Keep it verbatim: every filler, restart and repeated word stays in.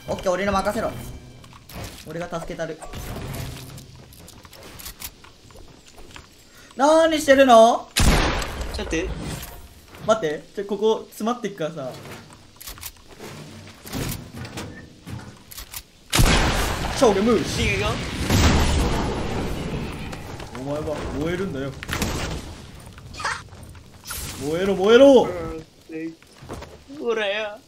オッケー、俺に任せろ。俺が助けたる。なーにしてるの？ ちょっと待って。 待って、ちょ、ここ詰まってっからさ。超ゲムーシ。 いいよ。 お前は燃えるんだよ。燃えろ燃えろ。 ほらよ。